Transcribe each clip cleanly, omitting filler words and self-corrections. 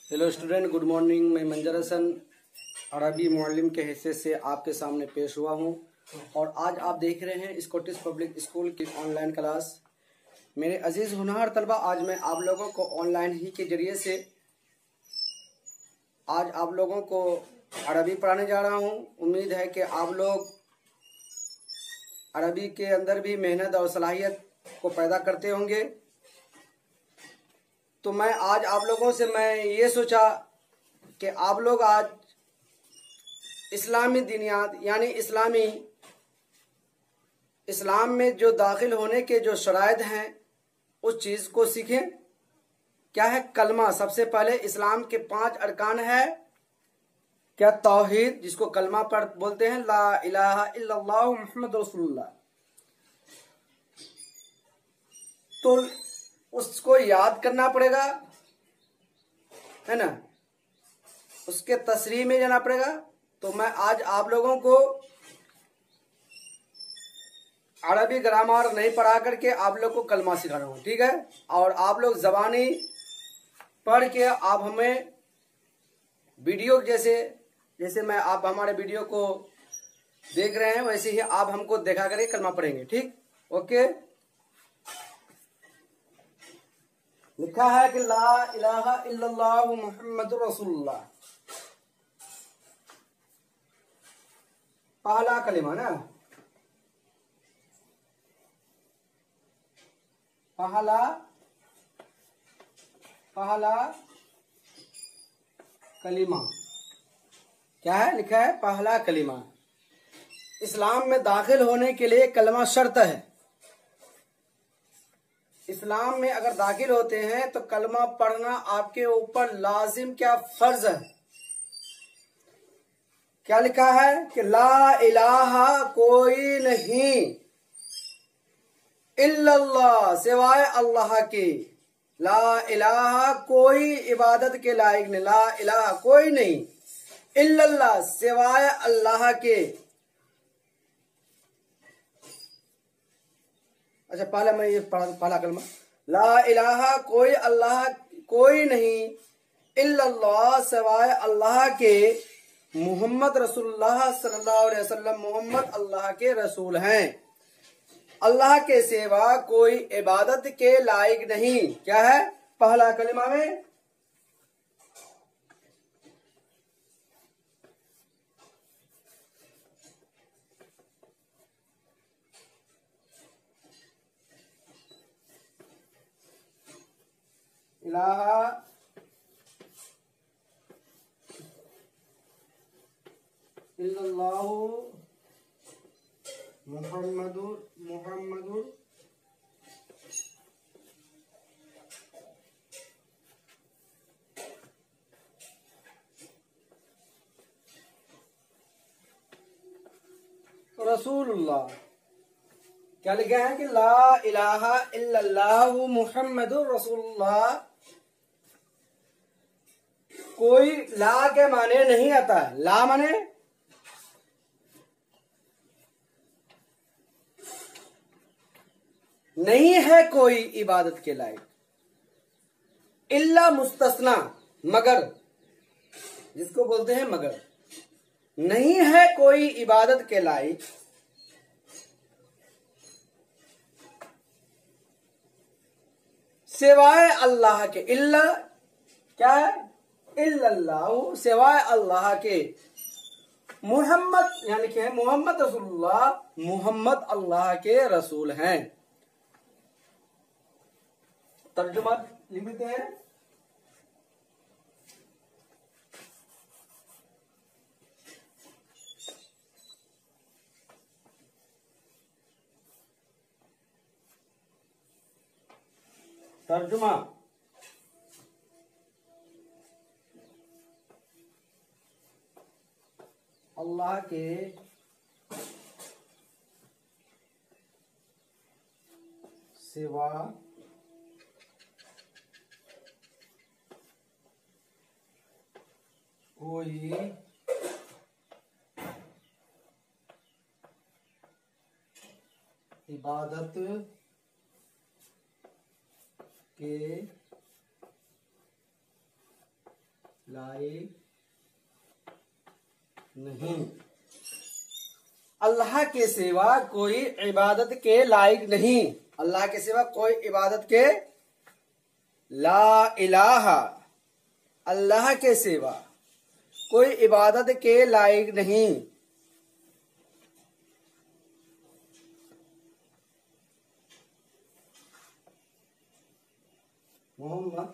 Hello student, good morning. मैं मंजर हसन अरबी मुअल्लिम के हिस्से से आपके सामने पेश हुआ हूं और आज आप देख रहे हैं स्कॉटिश पब्लिक स्कूल की ऑनलाइन क्लास। मेरे अजीज होनहार तलबा, आज मैं आप लोगों को ऑनलाइन ही के जरिए से आज आप लोगों को अरबी पढ़ाने जा रहा हूं। उम्मीद है कि आप लोग अरबी के अंदर भी मेहनत और सलाहियत को पैदा करते होंगे। तो मैं आज आप लोगों से ये सोचा कि आप लोग आज इस्लामी दीनियात यानी इस्लाम में जो दाखिल होने के जो शराइत हैं उस चीज़ को सीखें। क्या है? कलमा। सबसे पहले इस्लाम के 5 अरकान है। क्या? तौहीद, जिसको कलमा पर बोलते हैं, ला इलाहा इल्लल्लाह मुहम्मद रसूलुल्लाह। तो उसको याद करना पड़ेगा, है ना, उसके तशरीह में जाना पड़ेगा। तो मैं आज आप लोगों को अरबी ग्रामर नहीं पढ़ा करके आप लोग को कलमा सिखा रहा हूँ, ठीक है। और आप लोग ज़बानी पढ़ के आप हमें वीडियो जैसे मैं आप हमारे वीडियो को देख रहे हैं वैसे ही आप हमको देखा करके कलमा पढ़ेंगे, ठीक? ओके। लिखा है कि ला इलाहा इल्लल्लाह मुहम्मदुर रसूलुल्लाह, पहला कलिमा ना, पहला कलिमा। क्या है? लिखा है पहला कलिमा। इस्लाम में दाखिल होने के लिए कलमा शर्त है। इस्लाम में अगर दाखिल होते हैं तो कलमा पढ़ना आपके ऊपर लाजिम, क्या फर्ज है। क्या लिखा है कि ला इलाहा, कोई नहीं, इल्लल्लाह, सिवाय अल्लाह के। ला इलाहा, कोई इबादत के लायक नहीं, ला इलाहा, कोई नहीं, इल्लल्लाह, सिवाय अल्लाह के। अच्छा, पहला मैं ये पहला कलमा, ला इलाहा, कोई अल्लाह, कोई नहीं, इल्लल्लाह, सिवाय अल्लाह के, मुहम्मद रसूलुल्लाह सल्लल्लाहु अलैहि वसल्लम, मोहम्मद अल्लाह के रसूल हैं। अल्लाह के सिवा कोई इबादत के लायक नहीं। क्या है? पहला कलिमा में इलाहा इल्लल्लाहु मुहम्मदुर रसूलुल्लाह। क्या लिखा है कि ला इलाहा इल्लल्लाहु मुहम्मदुर रसूलुल्लाह। कोई ला के माने नहीं आता है। ला माने नहीं है कोई इबादत के लायक, इल्ला मुस्तस्ना, मगर, जिसको बोलते हैं मगर, नहीं है कोई इबादत के लायक सिवाय अल्लाह के। इल्ला क्या है? इल्लल्लाहु, सिवाय अल्लाह के। मुहम्मद यानी कि मोहम्मद रसूलुल्लाह, मोहम्मद अल्लाह के रसूल हैं। तर्जुमा लिख देते हैं। तर्जुमा, अल्लाह के सिवा कोई इबादत के लायक नहीं। अल्लाह के सिवा कोई इबादत के लायक नहीं। अल्लाह के सिवा कोई इबादत के ला इलाहा, अल्लाह के सिवा कोई इबादत के लायक नहीं। मोहम्मद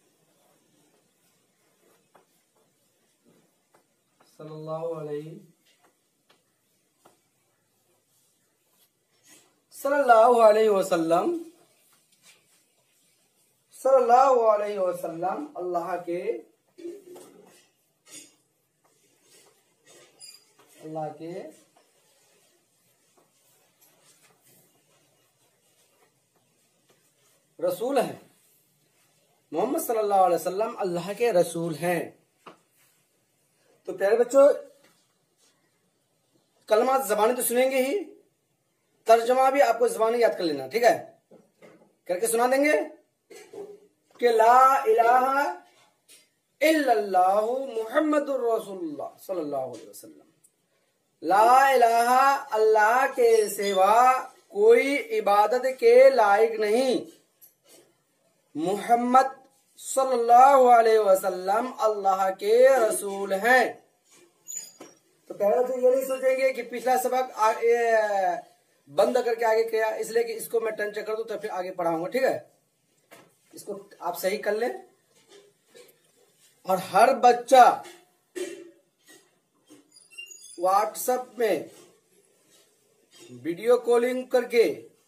सल्लल्लाहु अलैहि वसल्लम अल्लाह के रसूल हैं। मोहम्मद सल्लल्लाहु अलैहि वसल्लम अल्लाह के रसूल हैं। तो प्यारे बच्चों, कलमा ज़बानी तो सुनेंगे ही, तर्जमा भी आपको ज़बानी याद कर लेना, ठीक है? करके सुना देंगे कि ला इलाहा इल्लल्लाहु मुहम्मदुर रसूलुल्लाह सल्लल्लाहु अलैहि वसल्लम। ला इलाहा, अल्लाह के सिवा कोई इबादत के लायक नहीं। मुहम्मद सल्लल्लाहु अलैहि वसल्लम अल्लाह के रसूल हैं। तो पहले तो ये नहीं सोचेंगे कि पिछला सबक बंद करके आगे किया, इसलिए कि इसको मैं टर्न चेक कर दूं तो फिर आगे पढ़ाऊंगा, ठीक है? इसको आप सही कर ले। और हर बच्चा व्हाट्सएप में वीडियो कॉलिंग करके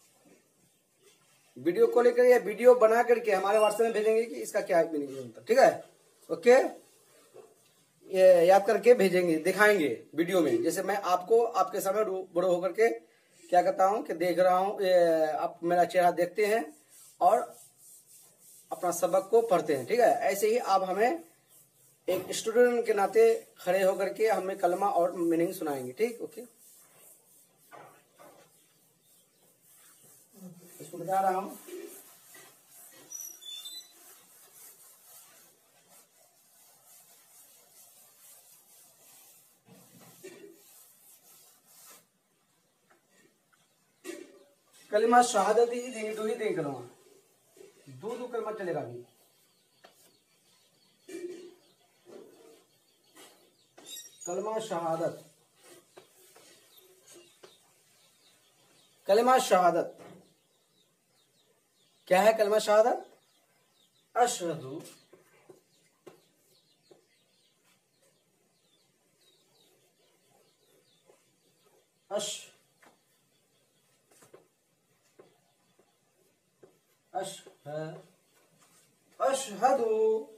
या वीडियो बना करके हमारे व्हाट्सएप में भेजेंगे कि इसका क्या मीनिंग होता है, ठीक है? ओके, ये याद करके भेजेंगे, दिखाएंगे वीडियो में। जैसे मैं आपको आपके सामने बड़ो होकर के क्या कहता हूं कि देख रहा हूं, आप मेरा चेहरा देखते हैं और अपना सबक को पढ़ते हैं, ठीक है? ऐसे ही आप हमें एक स्टूडेंट के नाते खड़े होकर के हमें कलमा और मीनिंग सुनाएंगे, ठीक? ओके, इसको बता रहा हूं। कलिमा शहादत ही देंगे, दो ही देंगे कलमा, दो कलमा चलेगा अभी। कलमा शहादत, कलमा शहादत क्या है? कलमा शहादत अशहदु अशहदु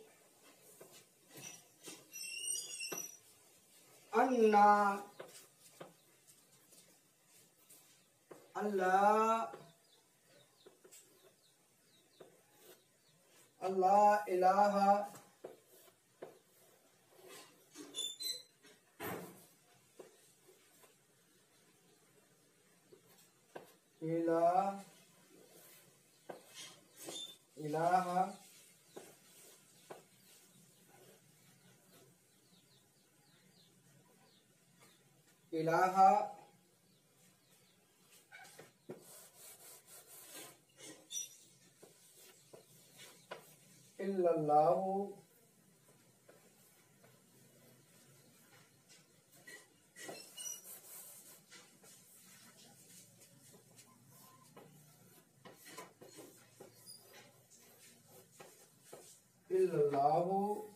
अन्ना अल्लाह इलाहा इलाहा इलाहा इल्लल्लाहु इल्लल्लाहु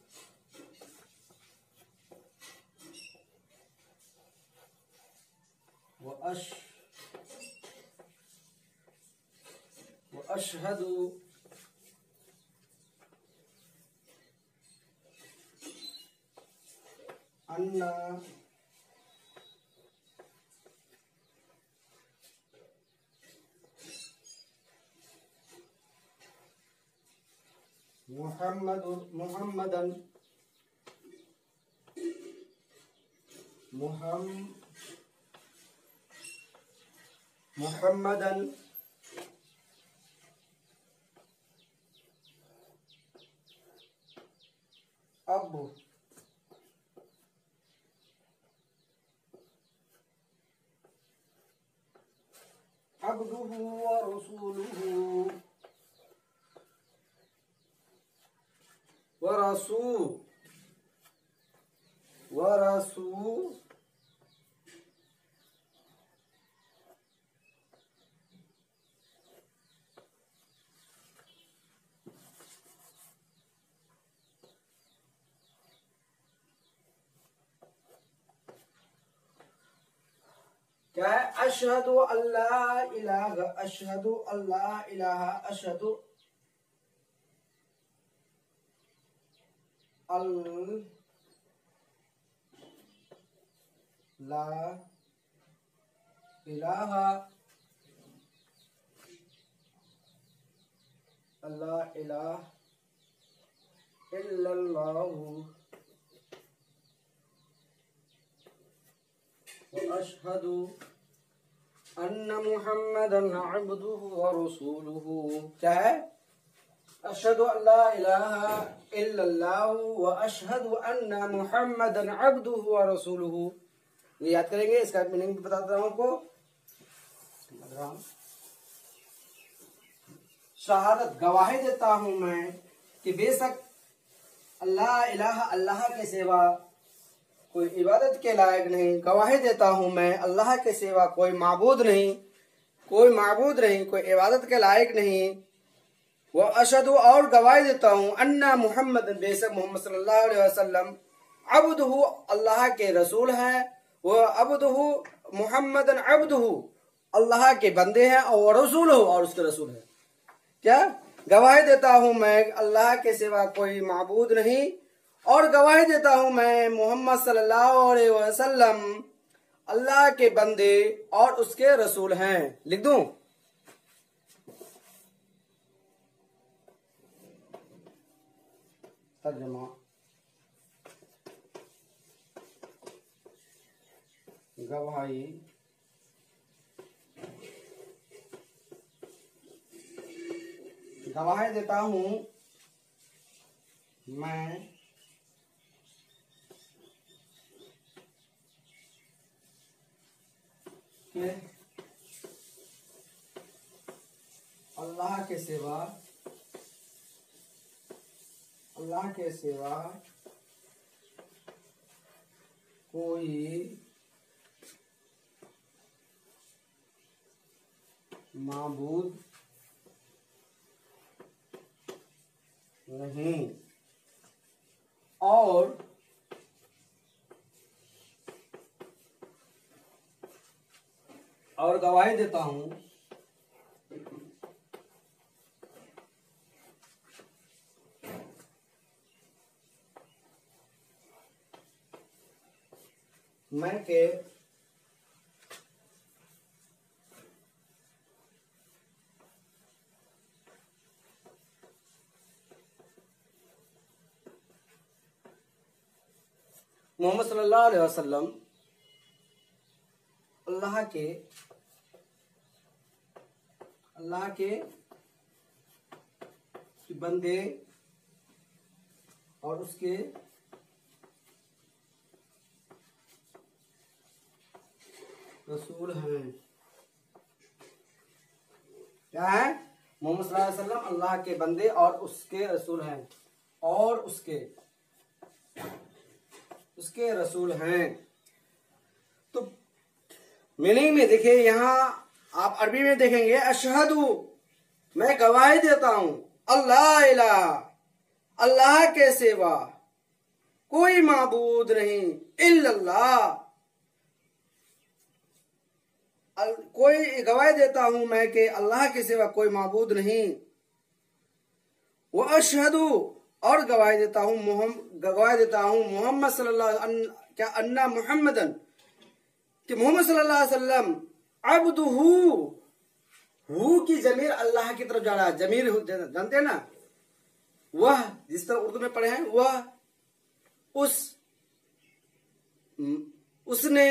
व अशहदु अन्ना मुहम्मदन अब्दुहु व रसूलुहु व रसूल क्या है? अशहदु अल्लाह इलाहा, अशहदु अल्लाह इलाहा, अशहदु अल्लाह इलाहा, अल्लाह इलाहा इल्लल्लाहु व अशहदु अन्ना मुहम्मदन अब्दुहु व रसूलुहु। क्या है? अशहदु अल्ला इलाहा इल्लल्लाहु व अशहदु अन्ना मुहम्मदन अब्दुहु व रसूलुहु। ये याद करेंगे, इसका मीनिंग भी बताता हूं आपको। शहादत गवाही देता हूं मैं कि बेशक अल्लाह इलाहा, अल्लाह के सिवा कोई इबादत के लायक नहीं। गवाही देता हूं मैं अल्लाह के सिवा कोई माबूद नहीं, कोई इबादत के लायक नहीं। वो अशहदु और गवाही देता हूं अन्ना मुहम्मद, बेशक मोहम्मद सल्लल्लाहु अलैहि वसल्लम अब्दुहु, अल्लाह के रसूल हैं। वो अब्दुहु मुहम्मदन अब्दुहु, अल्लाह के बंदे हैं, और रसूल हो, और उसके रसूल हैं। क्या? गवाही देता हूं मैं अल्लाह के सिवा कोई माबूद नहीं, और गवाही देता हूं मैं मोहम्मद सल्लल्लाहु अलैहि वसल्लम अल्लाह के बंदे और उसके रसूल हैं। लिख दूं? तर्जुमा गवाही देता हूं मैं कि अल्लाह के सिवा कोई माबूद नहीं, और गवाही देता हूं मैं के मोहम्मद सल्लल्लाहु अलैहि वसल्लम अल्लाह के बंदे और उसके रसूल हैं। क्या है? मोहम्मद सल्लल्लाहु अलैहि वसल्लम अल्लाह के बंदे और उसके रसूल हैं, और उसके रसूल हैं। तो मीनिंग में देखिए, यहां आप अरबी में देखेंगे, अशहदु मैं गवाही देता हूं अल्लाह इलाहा, अल्लाह के सिवा कोई माबूद नहीं, इल्लल्लाह, कोई गवाही देता हूं मैं कि अल्लाह के सिवा कोई माबूद नहीं। वो अशहदु और गवाही देता हूं मोहम्मद सल्लल्लाहु क्या अन्ना मुहम्मदन, कि मोहम्मद सल्लल्लाहु अलैहि वसल्लम अब्दुहु, हु की जमीर अल्लाह की तरफ जा रहा है। जमीर जानते हैं ना, वह जिस तरह उर्दू में पढ़े हैं, वह उसने,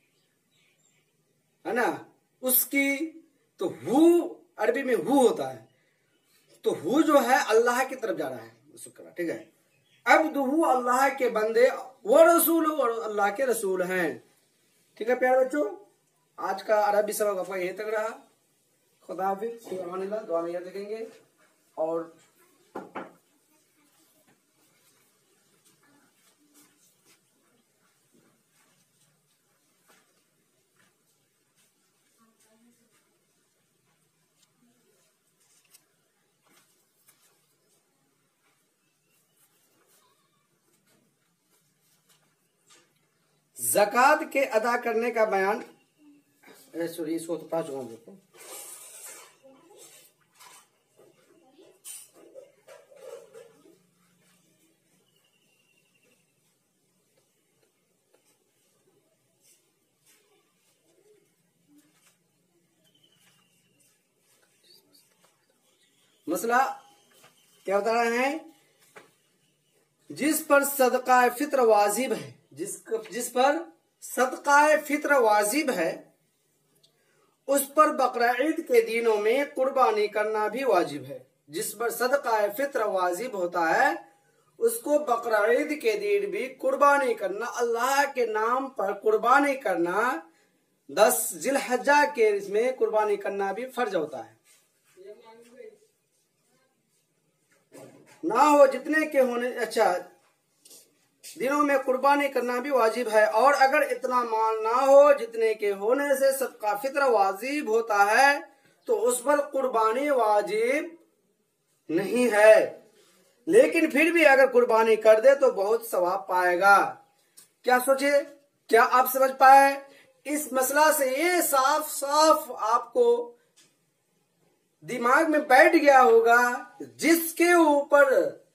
है ना, उसकी, तो हु अरबी में हु होता है, तो हु जो है अल्लाह की तरफ जा रहा है। ठीक है? अब्दुहु अल्लाह के बंदे, वो रसूल, और अल्लाह के रसूल हैं। ठीक है प्यारे बच्चों, आज का अरबी सबक आपका यही तक रहा। खुदा हाफिज, दुआ में याद रखेंगे। और ज़कात के अदा करने का बयान, सॉरी इसको तो पा चुका हूं। देखो मसला क्या बता रहे हैं, जिस पर सदका फित्र वाजिब है, जिस पर सदका फित्र वाजिब है, उस पर बकरा ईद के दिनों में कुर्बानी करना भी वाजिब है। जिस पर सदका फित्र वाजिब होता है उसको बकरा ईद के दिन भी कुर्बानी करना, अल्लाह के नाम पर कुर्बानी करना, 10 जिलहज्जा के इसमें कुर्बानी करना भी फर्ज होता है। ना हो जितने के होने, अच्छा दिनों में कुर्बानी करना भी वाजिब है। और अगर इतना माल ना हो जितने के होने से सदका फित्र वाजिब होता है तो उस पर कुर्बानी वाजिब नहीं है, लेकिन फिर भी अगर कुर्बानी कर दे तो बहुत सवाब पाएगा। क्या सोचे, क्या आप समझ पाए? इस मसला से ये साफ साफ आपको दिमाग में बैठ गया होगा, जिसके ऊपर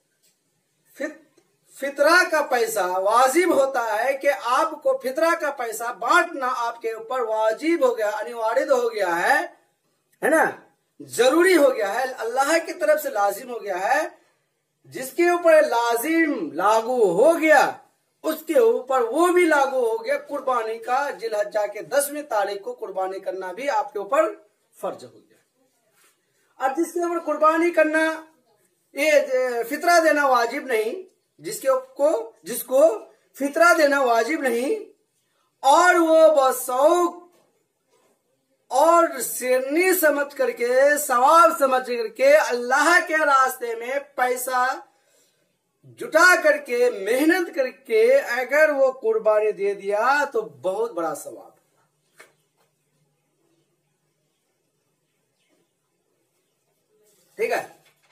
फितरा का पैसा वाजिब होता है कि आपको फितरा का पैसा बांटना आपके ऊपर वाजिब हो गया, अनिवार्य हो गया है ना, जरूरी हो गया है, अल्लाह की तरफ से लाजिम हो गया है। जिसके ऊपर लाजिम लागू हो गया उसके ऊपर वो भी लागू हो गया कुर्बानी का, जिलहज्जा के 10वीं तारीख को कुर्बानी करना भी आपके ऊपर फर्ज हो गया। अब जिसके ऊपर कुर्बानी करना, ये फितरा देना वाजिब नहीं, जिसको फितरा देना वाजिब नहीं, और वो बसौक और सिरनी समझ करके, सवाब समझ करके अल्लाह के रास्ते में पैसा जुटा करके, मेहनत करके अगर वो कुर्बानी दे दिया तो बहुत बड़ा सवाब। ठीक है,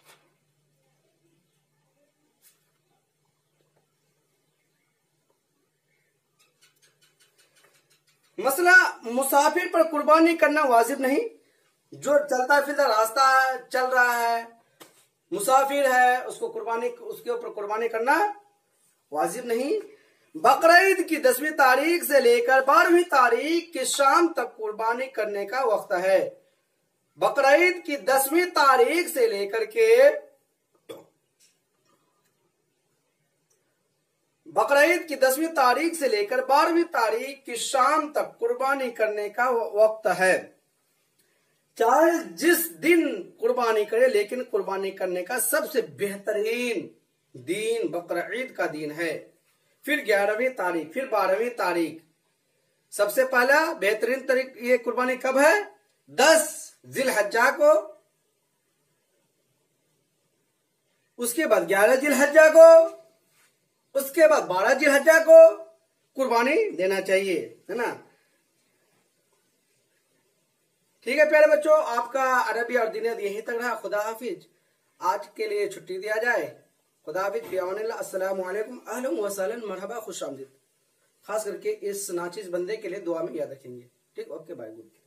मसला मुसाफिर पर कुर्बानी करना वाजिब नहीं। जो चलता फिरता रास्ता चल रहा है, मुसाफिर है, उसके ऊपर कुर्बानी करना वाजिब नहीं। बकरा ईद की 10वीं तारीख से लेकर 12वीं तारीख की शाम तक कुर्बानी करने का वक्त है। बकरा ईद की 10वीं तारीख से लेकर के बकरा ईद की 10वीं तारीख से लेकर 12वीं तारीख की शाम तक कुर्बानी करने का वक्त है। चाहे जिस दिन कुर्बानी करे, लेकिन कुर्बानी करने का सबसे बेहतरीन दिन बकरा ईद का दिन है। फिर 11वीं तारीख, फिर 12वीं तारीख। सबसे पहला बेहतरीन तारीख ये कुर्बानी कब है? 10 जिलहज्जा को, उसके बाद 11 जिलहज्जा को, उसके बाद 12 जिलहज्जा को कुर्बानी देना चाहिए, है ना। ठीक है प्यारे बच्चों, आपका अरबी और दीनियत यहीं तक रहा। खुदा हाफिज। आज के लिए छुट्टी दिया जाए। खुदा हाफिज, फी अमानिल्लाह, अस्सलामु अलैकुम, अहलन व सहलन, मरहबा, खुश आमदीद। खास करके इस नाचिज बंदे के लिए दुआ में याद रखेंगे। ठीक, ओके, बाय, गुड।